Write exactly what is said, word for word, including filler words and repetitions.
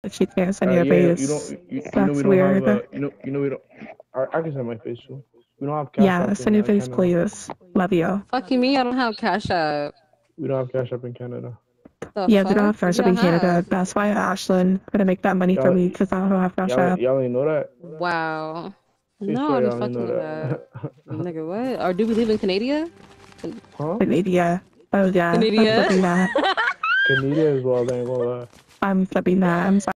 She's gonna send Uh, you a yeah, face. you don't. You, you know That's we don't have. weird. Uh, you know. You know we don't. I, I can send my face too. We don't have Cash Yeah, App in send your uh, face, Canada. please. Love you. Fucking me, I don't have Cash App. We don't have Cash App in Canada. The Yeah, we don't fuck? have What Cash do App y'all in Canada. have? That's why Ashlyn gonna make that money for Y'all, me because I don't have Cash y'all, App. y'all ain't know that. Wow. See, No, sure I didn't y'all ain't fucking know know that. that. Nigga, what? Or do we live in Canada? Huh? Canada. Oh yeah, I'm Canada? flipping that. Canada as well. They ain't gonna lie. I'm flipping that. I'm sorry.